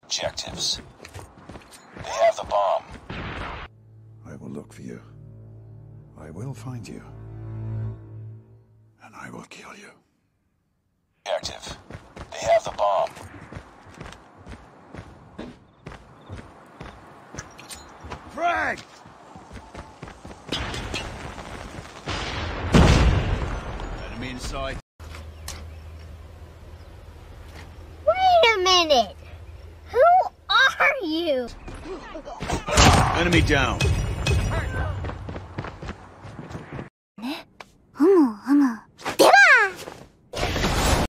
Objectives. They have the bomb. I will look for you. I will find you. And I will kill you. Objective. They have the bomb. Frag! Enemy in sight. Wait a minute! Who are you? Enemy down.